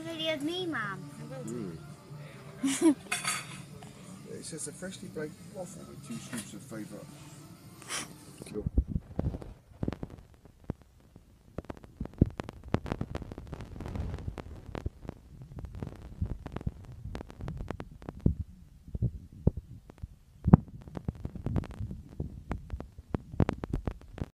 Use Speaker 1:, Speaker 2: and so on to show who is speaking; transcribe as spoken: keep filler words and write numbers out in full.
Speaker 1: video of me, Mum.
Speaker 2: Mm. It says a freshly baked waffle with two scoops of favourite.